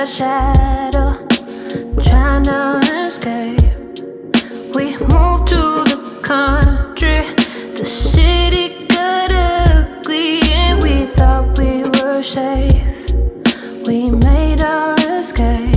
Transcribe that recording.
our shadow, trying to escape. We moved to the country, the city got ugly, and we thought we were safe. We made our escape.